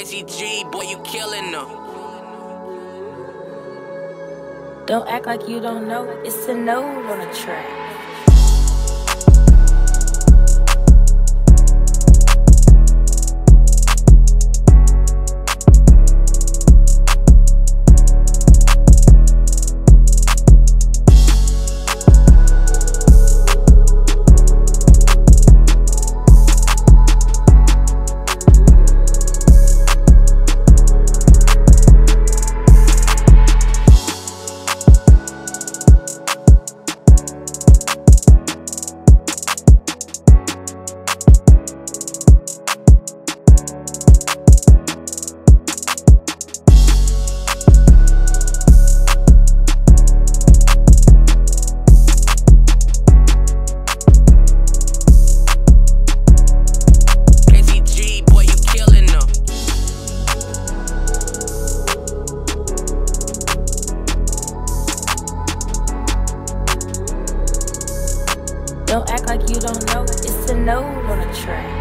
KCG, boy, you killing them. Don't act like you don't know, it's Sinode on the track. Don't act like you don't know, it's Sinode on the track.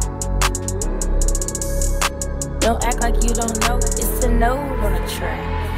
Don't act like you don't know, it's Sinode on the track.